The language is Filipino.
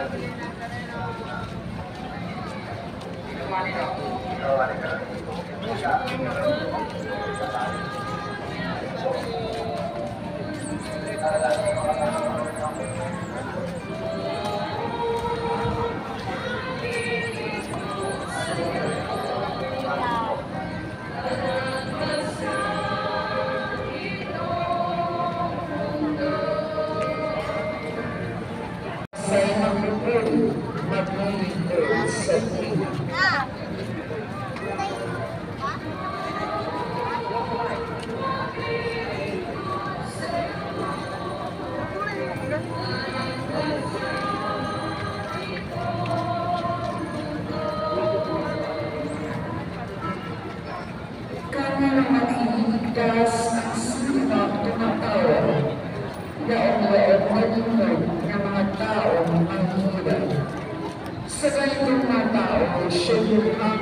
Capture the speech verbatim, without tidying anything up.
Karena maghihigdas ang sinang tumatawa, laong-laong malingkod ng mga taong manghihirap. Sa ganitong mga tao, siya yung